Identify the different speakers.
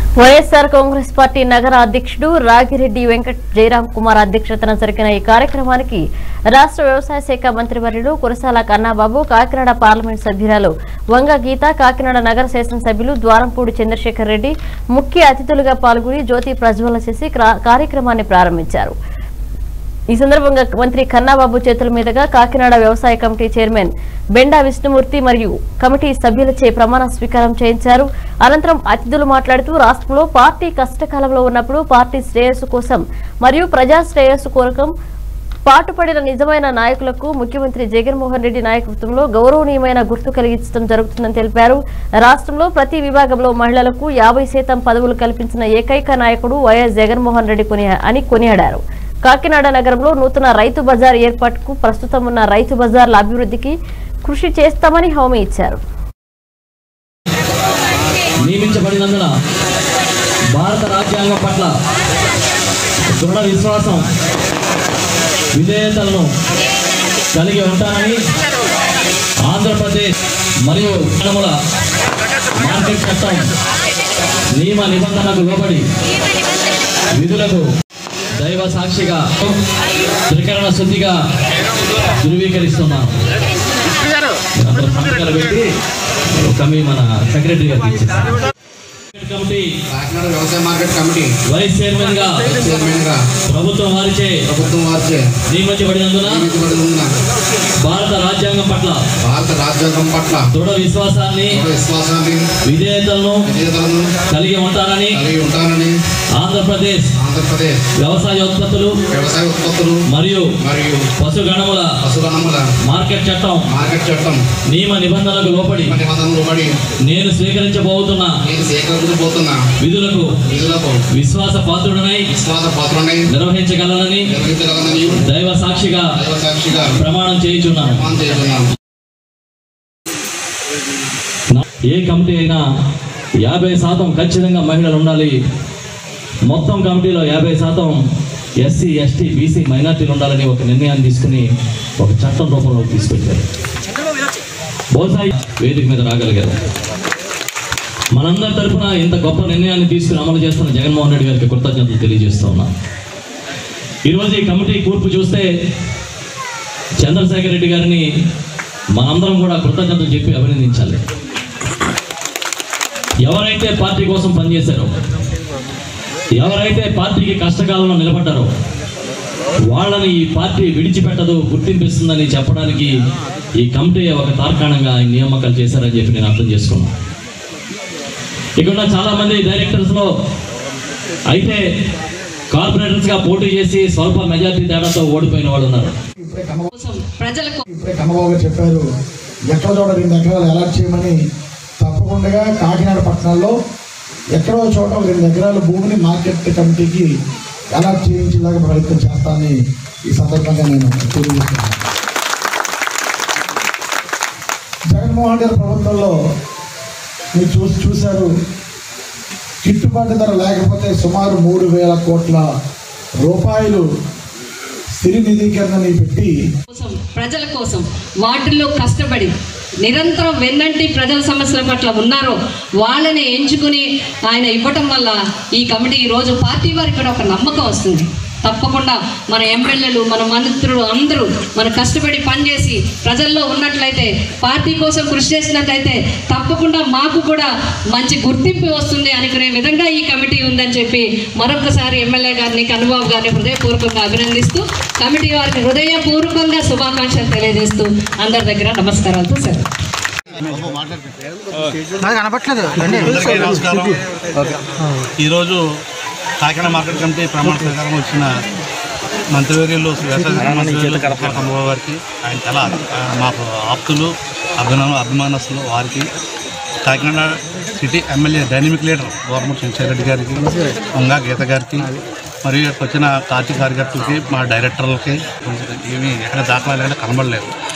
Speaker 1: YSR Congress party నగర అధ్యక్షుడు రాగిరెడ్డి వెంకట జయరాం కుమార్ అధ్యక్షతన జరిగిన ఈ కార్యక్రమానికి రాష్ట్ర వ్యవసాయ శాఖ మంత్రివర్యులు కురసాల కన్నాబాబు, కాకినాడ పార్లమెంట్ సభ్యురాలు వంగ గీత, కాకినాడ నగర శాసనసభ్యులు ద్వారంపూడి చంద్రశేఖర్ రెడ్డి ముఖ్య అతిథులుగా పాల్గొని జ్యోతి ప్రజ్వలన చేసి కార్యక్రమాన్ని ప్రారంభించారు. ఈ సందర్భంగా మంత్రి కన్నాబాబు చేతుల మీదుగా కాకినాడ వ్యవసాయ కమిటీ చైర్మన్ బెండా విష్ణుమూర్తి మరియు కమిటీ సభ్యులచే ప్రమాణ స్వీకారం చేయించారు. అనంతరం అతిథులు మాట్లాడుతూ రాష్ట్రంలో పార్టీ కష్టకాలంలో ఉన్నప్పుడు పార్టీ శ్రేయస్సు కోసం మరియు ప్రజా శ్రేయస్సు కోరకం పాటుపడిన నిజమైన నాయకులకు ముఖ్యమంత్రి జగన్మోహన్ రెడ్డి నాయకత్వంలో గౌరవనీయమైన గుర్తు కలిగించడం జరుగుతుందని తెలిపారు. రాష్ట్రంలో ప్రతి విభాగంలో మహిళలకు 50% పదవులు కల్పించిన ఏకైక నాయకుడు వైఎస్ జగన్మోహన్ రెడ్డి అని కొనియాడారు. కాకినాడ నగరంలో నూతన రైతు బజార్ ఏర్పాటుకు, ప్రస్తుతం ఉన్న రైతు బజార్ల అభివృద్ధికి కృషి చేస్తామని హామీ ఇచ్చారు.
Speaker 2: నియమించబడినందున భారత రాజ్యాంగం పట్ల దృఢ విశ్వాసం, విధేయతలను కలిగి ఉంటానని ఆంధ్రప్రదేశ్ మరియు మార్కెట్ చట్టం నియమ నిబంధనలకు లోబడి విధులకు దైవ సాక్షిగా త్రికరణ శుద్ధిగా ధృవీకరిస్తున్నాను. మన సెక్రటరీ గారు కమిటీ కాకినాడ వ్యవసాయ మార్కెట్ కమిటీ వైస్ చైర్మన్ గా ప్రభుత్వం వారిచే నియమించబడినందున భారత రాజ్యాంగం పట్ల దృఢ విశ్వాసాన్ని విధేయతలను కలిగి ఉంటానని ఆంధ్రప్రదేశ్ వ్యవసాయ ఉత్పత్తులు మరియు పశుగణముల మార్కెట్ చట్టం నియమ నిబంధనలకు లోబడి నేను స్వీకరించబోతున్న విధులకు విశ్వాస పాత్రుడనై నిర్వహించగలనని దైవ సాక్షిగా ప్రమాణం చేయుచున్నాను. ఏ కమిటీ అయినా 50% ఖచ్చితంగా మహిళలు ఉండాలి. మొత్తం కమిటీలో 50% ఎస్సీ, ఎస్టీ, బీసీ, మైనార్టీలు ఉండాలని ఒక నిర్ణయాన్ని తీసుకుని ఒక చట్టం రూపంలో తీసుకొచ్చారు. బహుశా వేదిక మీద రాగలిగారు. మనందరి తరఫున ఇంత గొప్ప నిర్ణయాన్ని తీసుకుని అమలు చేస్తున్న జగన్మోహన్ రెడ్డి గారికి కృతజ్ఞతలు తెలియజేస్తూ ఉన్నాం. ఈరోజు ఈ కమిటీ కూర్పు చూస్తే చంద్రశేఖర్ రెడ్డి గారిని మనందరం కూడా కృతజ్ఞతలు చెప్పి అభినందించాలి. ఎవరైతే పార్టీ కోసం పనిచేశారో, ఎవరైతే పార్టీకి కష్టకాలంలో నిలబడ్డారో వాళ్ళని ఈ పార్టీ విడిచిపెట్టదు, గుర్తింపిస్తుందని చెప్పడానికి ఈ కమిటీ ఒక తార్కాణంగా నియామకాలు చేశారని చెప్పి నేను అర్థం చేసుకున్నాను. ఇక్కడ చాలా మంది డైరెక్టర్స్ లో అయితే కార్పొరేటర్స్ గా పోటీ చేసి స్వల్ప మెజార్టీ తేడాతో ఓడిపోయిన వాళ్ళు ఉన్నారు.
Speaker 3: కన్నబాబు చెప్పారు, ఎక్కడో చోట 2 ఎకరాలు అలాట్ చేయమని. తప్పకుండా కాకినాడ పట్టణంలో ఎక్కడో చోట 2 ఎకరాల భూమిని మార్కెట్ కమిటీకి అలాట్ చేయించేలాగా ప్రయత్నం చేస్తానని ఈ సందర్భంగా నేను తెలియజేస్తున్నాను. జగన్మోహన్ రెడ్డి ప్రభుత్వంలో మీరు చూశారు, గిట్టుబాటు ధర లేకపోతే సుమారు 3,000 కోట్ల రూపాయలు స్థిర నిధీకరణని పెట్టి
Speaker 4: ప్రజల కోసం వాటిల్లో కష్టపడి నిరంతరం వెన్నంటి ప్రజల సమస్యల పట్ల ఉన్నారో వాళ్ళని ఎంచుకుని ఆయన ఇవ్వటం వల్ల ఈ కమిటీ ఈరోజు పార్టీ వారికి కూడా ఒక నమ్మకం వస్తుంది. తప్పకుండా మన ఎమ్మెల్యేలు, మన మంత్రులు అందరూ మన కష్టపడి పనిచేసి ప్రజల్లో ఉన్నట్లయితే, పార్టీ కోసం కృషి చేసినట్లయితే తప్పకుండా మాకు కూడా మంచి గుర్తింపు వస్తుంది అనుకునే విధంగా ఈ కమిటీ ఉందని చెప్పి మరొకసారి ఎమ్మెల్యే గారిని, కన్నబాబు గారిని హృదయపూర్వకంగా అభినందిస్తూ కమిటీ వారికి హృదయపూర్వకంగా శుభాకాంక్షలు తెలియజేస్తూ అందరి దగ్గర నమస్కారాలతో సెలవు.
Speaker 5: ఈరోజు కాకినాడ మార్కెట్ కమిటీ ప్రమాణ స్వీకారం వచ్చిన మంత్రివర్యులు కన్నబాబు గారికి, ఆయన చాలా మాకు ఆప్తులు, అభిమానస్తులు వారికి, Kakinada city MLA dynamic leader Dwarampudi Chandrasekhar Reddy గారికి, వంగా గీత గారికి, మరియు వచ్చిన పార్టీ కార్యకర్తలకి, మా డైరెక్టర్లకి ఏమీ ఎక్కడ దాఖలాలు కనబడలేదు.